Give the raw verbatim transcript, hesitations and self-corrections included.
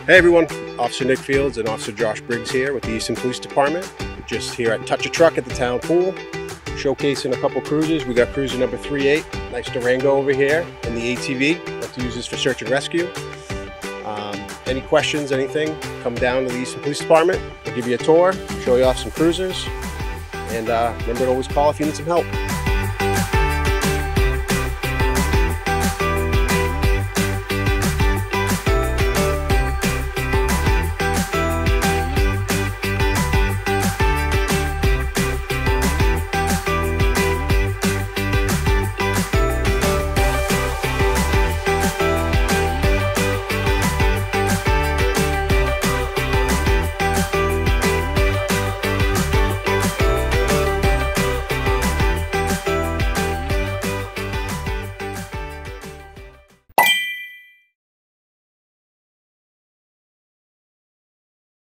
Hey everyone, Officer Nick Fields and Officer Josh Briggs here with the Easton Police Department. Just here at Touch a Truck at the town pool, showcasing a couple cruisers. We got cruiser number three eight, nice Durango over here, and the A T V. Let's use this for search and rescue. Um, any questions, anything, come down to the Easton Police Department. We'll give you a tour, show you off some cruisers, and uh, remember to always call if you need some help.